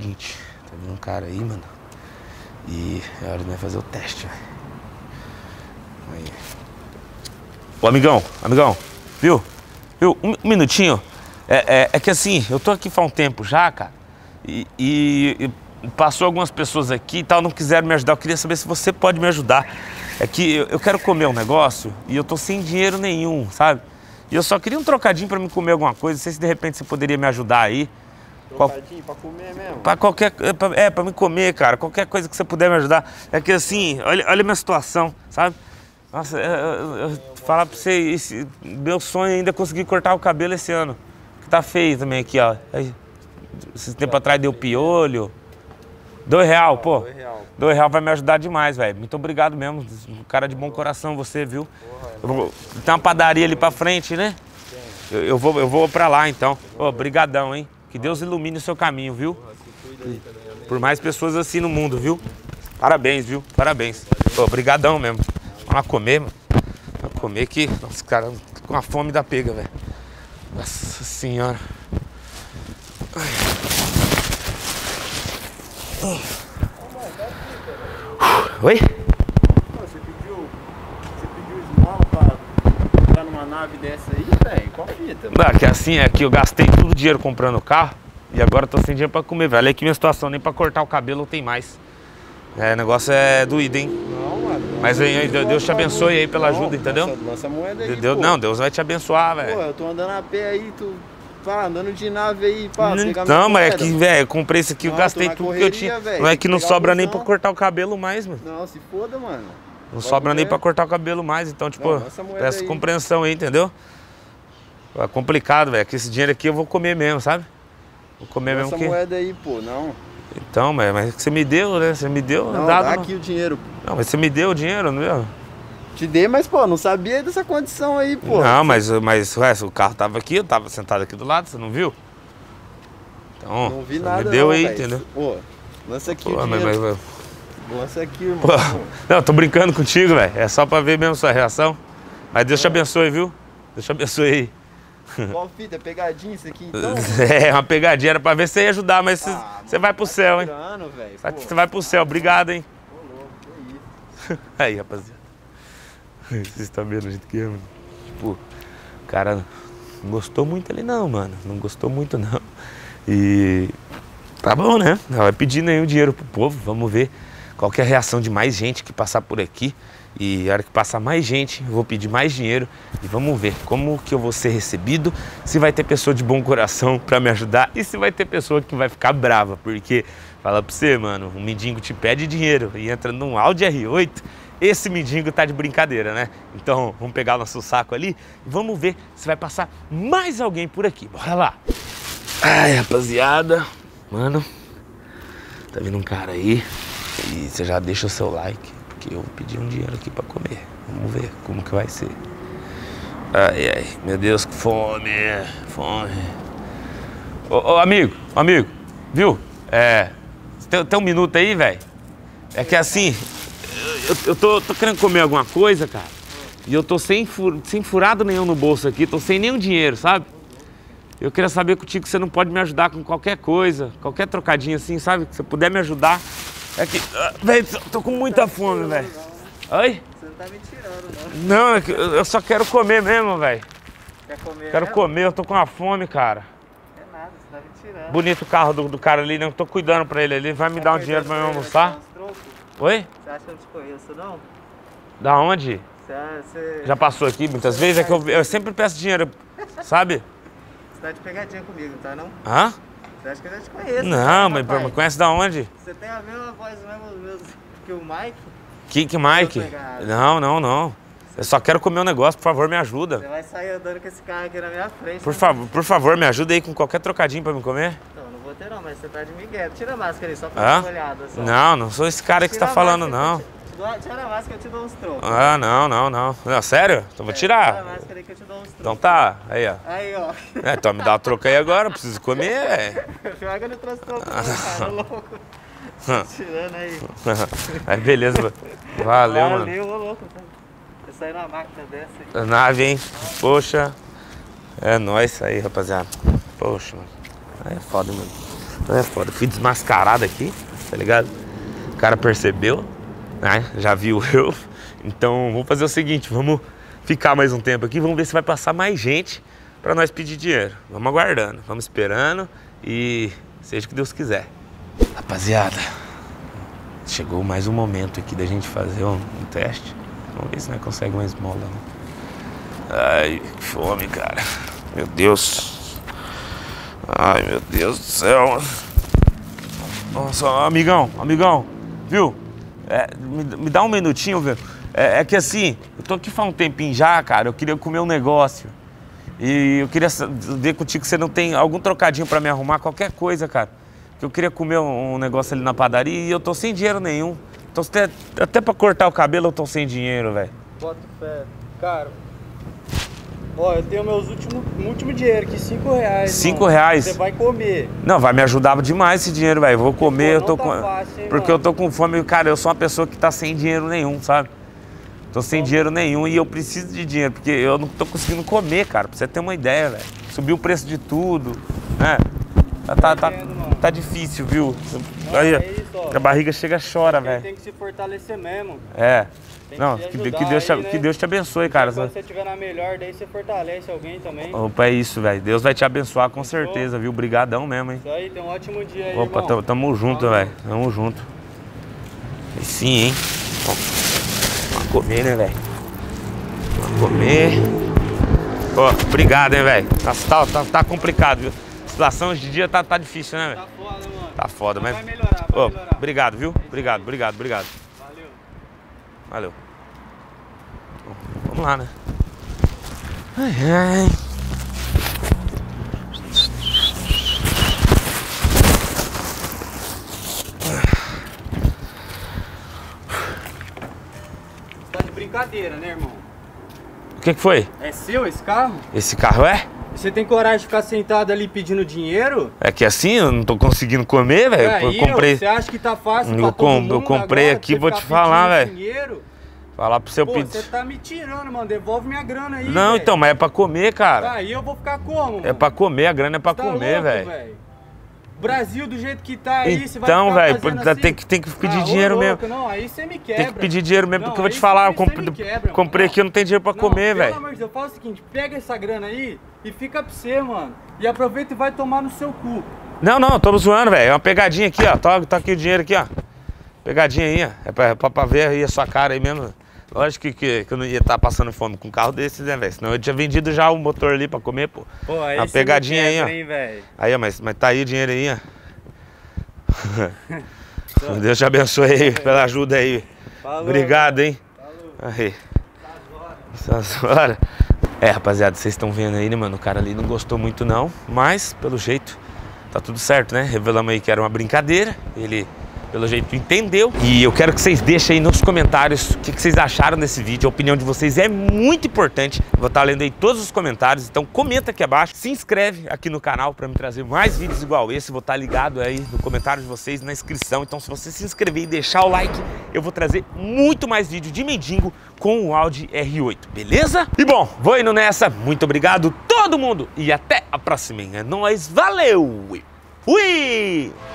seguinte, tá vindo um cara aí, mano. E é hora de nós fazer o teste, velho. Aí. Ô, amigão, viu? Um minutinho. É que assim, eu tô aqui faz um tempo já, cara. E passou algumas pessoas aqui e tal, não quiseram me ajudar. Eu queria saber se você pode me ajudar. É que eu quero comer um negócio e eu tô sem dinheiro nenhum, sabe? E eu só queria um trocadinho pra me comer alguma coisa. Não sei se de repente você poderia me ajudar aí. Trocadinho pra comer mesmo? Pra me comer, cara. Qualquer coisa que você puder me ajudar. É que assim, olha a minha situação, sabe? Nossa, eu falar pra você, meu sonho ainda é conseguir cortar o cabelo esse ano. Que tá feio também aqui, ó. Esse tempo atrás deu piolho. R$2, pô. R$2 vai me ajudar demais, velho. Muito obrigado mesmo. Cara de bom coração você, viu? Tem uma padaria ali pra frente, né? Eu vou pra lá, então. Ô, brigadão, hein? Que Deus ilumine o seu caminho, viu? Por mais pessoas assim no mundo, viu? Parabéns, viu? Parabéns. Ô, brigadão mesmo. Vamos lá comer, mano. Vamos comer que... Nossa, cara, com a fome da pega, velho. Nossa senhora. Oi? Você pediu esmola pra entrar numa nave dessa aí, velho? Qual fita? Não, que assim, é que eu gastei todo o dinheiro comprando o carro e agora eu tô sem dinheiro pra comer, velho. Olha aqui minha situação, nem pra cortar o cabelo não tem mais. O negócio é doído, hein? Não, mano. Mas aí, Deus te abençoe aí pela ajuda, entendeu? Lança a moeda aí, Deus, pô. não, Deus vai te abençoar, Pô, velho. eu tô andando a pé aí, tu... Pá, andando de nave aí, pá, pegar Não, mas é moeda. que, velho, eu comprei isso aqui, eu Não, gastei tô na tudo que eu correria, tinha. velho, Não é tem que que não pegar sobra o nem busão. pra cortar o cabelo mais, mano. Não, se foda, mano. Não sobra nem ver. pra cortar o cabelo mais, então, tipo, Não, lança a moeda peço aí. compreensão aí, entendeu? É complicado, velho, que esse dinheiro aqui eu vou comer mesmo, sabe? Vou comer Lança mesmo a que... moeda aí, pô, não. Então, mas você me deu, né? Você me deu, Não, dado, dá não. aqui o dinheiro. Não, mas você me deu o dinheiro, não deu? Te dei, mas, pô, não sabia dessa condição aí, pô. Não, mas ué, o carro tava aqui, eu tava sentado aqui do lado, você não viu? Então, Não vi você nada, me deu não, aí, véio. entendeu? Pô, lança aqui Pô, o dinheiro. mas- Lança aqui, irmão. Pô, não, tô brincando contigo, velho. É só pra ver mesmo sua reação. Mas Deus te abençoe, viu? Deus te abençoe aí. Qual fita? É pegadinha isso aqui, então? É, uma pegadinha, era pra ver se você ia ajudar, mas você vai pro céu, hein? Tirando, velho. Você vai pro céu, obrigado, hein? Ô, louco, que isso. Aí, rapaziada. Vocês estão vendo o jeito que é, mano? Tipo, o cara não gostou muito ali não, mano. Não gostou muito não. E tá bom, né? Vai pedindo aí o dinheiro pro povo. Vamos ver qual que é a reação de mais gente que passar por aqui. E a hora que passar mais gente, eu vou pedir mais dinheiro. E vamos ver como que eu vou ser recebido. Se vai ter pessoa de bom coração pra me ajudar. E se vai ter pessoa que vai ficar brava. Porque, fala pra você, mano, um mendigo te pede dinheiro e entra num Audi R8. Esse mendigo tá de brincadeira, né? Então, vamos pegar o nosso saco ali e vamos ver se vai passar mais alguém por aqui. Bora lá. Ai, rapaziada. Mano, tá vindo um cara aí. E você já deixa o seu like, porque eu pedi um dinheiro aqui pra comer. Vamos ver como que vai ser. Ai, meu Deus, que fome. Fome. Ô, amigo, viu? Tem um minuto aí, velho? É que assim... Eu tô querendo comer alguma coisa, cara, e eu tô sem furado nenhum no bolso aqui, tô sem nenhum dinheiro, sabe? Eu queria saber contigo se você não pode me ajudar com qualquer coisa, qualquer trocadinho assim, sabe? Se você puder me ajudar. É que, velho, tô com muita fome, velho. Oi? Você não tá me tirando, não. Não, é que eu só quero comer mesmo, velho. Quer comer Quero mesmo? comer, eu tô com uma fome, cara. É nada, você tá me tirando. Bonito o carro do cara ali, né? Eu tô cuidando pra ele ali, vai me dar um dinheiro pra eu almoçar. Oi? Você acha que eu não te conheço, não? Da onde? Você Já passou aqui muitas vezes? É que eu sempre peço dinheiro, sabe? tá de pegadinha comigo, tá não? Hã? Você acha que eu já te conheço? Não, né, mas rapaz? conhece da onde? Você tem a mesma voz mesmo que o Mike? Que Mike? Tô pegado. Não. Eu só quero comer um negócio, por favor, me ajuda. Você vai sair andando com esse carro aqui na minha frente. Por favor, me ajuda aí com qualquer trocadinho pra me comer. Não vou ter não, mas você tá de migué. Tira a máscara aí, só pra dar uma olhada. Só. Não sou esse cara que você tá falando, não. Tira a máscara que eu te dou uns trocos. Não. Não, sério? Então vou tirar. Tira a máscara aí que eu te dou uns trocos. Então tá, aí ó. Aí, ó. Então me dá o troco aí agora, eu preciso comer, velho. Pior que eu não trouxe troco não, cara, louco. Tirando aí. Aí beleza, valeu, mano. Valeu, ô louco. Eu saí na máquina dessa aí. A nave, hein? Poxa. É nóis aí, rapaziada. Poxa, mano. Aí é foda, mano. É foda. Fui desmascarado aqui, tá ligado? O cara percebeu, né? Já viu eu. Então vamos fazer o seguinte, vamos ficar mais um tempo aqui, vamos ver se vai passar mais gente pra nós pedir dinheiro. Vamos aguardando, vamos esperando e seja o que Deus quiser. Rapaziada, chegou mais um momento aqui da gente fazer um teste. Vamos ver se nós conseguimos uma esmola, né? Ai, que fome, cara. Meu Deus. Ai, meu Deus do céu. Nossa, amigão, viu? Me dá um minutinho, velho. É que assim, eu tô aqui faz um tempinho já, cara. Eu queria comer um negócio. E eu queria ver contigo se você não tem algum trocadinho pra me arrumar, qualquer coisa, cara. Que eu queria comer um negócio ali na padaria e eu tô sem dinheiro nenhum. Então, até pra cortar o cabelo eu tô sem dinheiro, velho. Bota fé. Cara, ó, eu tenho meus último dinheiro aqui, R$5. 5 reais? Você vai comer. Não, vai me ajudar demais esse dinheiro, velho. Vou comer, eu tô com... fácil, hein, porque mano? eu tô com fome. Cara, eu sou uma pessoa que tá sem dinheiro nenhum, sabe? Tô sem dinheiro nenhum e eu preciso de dinheiro, porque eu não tô conseguindo comer, cara. Pra você ter uma ideia, velho. Subiu o preço de tudo, né? Tá difícil, viu? Não, aí, é isso, ó. a barriga chega e chora, velho. Tem que se fortalecer mesmo. É. Tem Não, se que ajudar Deus, aí, né? que Deus te abençoe, cara. Quando você estiver na melhor, daí você fortalece alguém também. Opa, é isso, velho. Deus vai te abençoar com certeza, viu? Brigadão mesmo, hein? Isso aí, tem um ótimo dia aí, Opa, irmão. tamo junto, velho. Tamo junto. E sim, hein? Vamos comer, né, velho? Vamos comer. Ó, obrigado, hein, velho. Tá complicado, viu? A situação hoje em dia tá difícil, né, velho? Tá foda, mano. Tá foda, mas... Vai melhorar, vai melhorar. Obrigado, viu? Obrigado. Valeu. Valeu. Bom, vamos lá, né? Ai, ai. Tá de brincadeira, né, irmão? O que foi? É seu esse carro? Esse carro é? Você tem coragem de ficar sentado ali pedindo dinheiro? É que assim, eu não tô conseguindo comer, velho. Eu comprei... Você acha que tá fácil pra Eu todo mundo comprei agora, aqui, você vou te ficar falar, pedindo velho. dinheiro? Falar pro seu Pô, pedido. você tá me tirando, mano. Devolve minha grana aí, Não, véio. então, mas é pra comer, cara. Aí eu vou ficar como, mano? É pra comer, a grana é pra Tá comer, louco, velho. Brasil do jeito que tá aí, você vai Então, ficar velho, fazendo assim? tem que pedir ô, dinheiro louco, mesmo. Não, aí você me quebra. Tem que pedir dinheiro mesmo, Não, porque eu vou te aí falar, eu você me quebra, comprei mano. aqui, eu não tenho dinheiro pra comer, Pelo velho. amor de Deus, fala o seguinte, pega essa grana aí e fica pra você, mano. E aproveita e vai tomar no seu cu. Não, tô zoando, velho. É uma pegadinha aqui, ó. Tá aqui o dinheiro aqui, ó. Pegadinha aí, ó. É pra ver aí a sua cara aí mesmo. Lógico que eu não ia estar passando fome com um carro desses, né, velho? Senão eu tinha vendido já o motor ali pra comer, pô. Pô, aí uma pegadinha aí, ó. Hein, aí, ó, mas tá aí o dinheiro aí, ó. Deus te abençoe aí pela ajuda aí. Falou. Obrigado, hein? Falou. Aí. Essas horas. É, rapaziada, vocês estão vendo aí, né, mano? O cara ali não gostou muito não, mas pelo jeito tá tudo certo, né? Revelamos aí que era uma brincadeira. Ele, pelo jeito, entendeu. E eu quero que vocês deixem aí nos comentários o que vocês acharam desse vídeo. A opinião de vocês é muito importante. Vou estar lendo aí todos os comentários. Então comenta aqui abaixo. Se inscreve aqui no canal para me trazer mais vídeos igual esse. Vou estar ligado aí no comentário de vocês, na inscrição. Então se você se inscrever e deixar o like, eu vou trazer muito mais vídeo de mendigo com o Audi R8, beleza? E bom, vou indo nessa. Muito obrigado todo mundo e até a próxima. É nóis, valeu! Fui!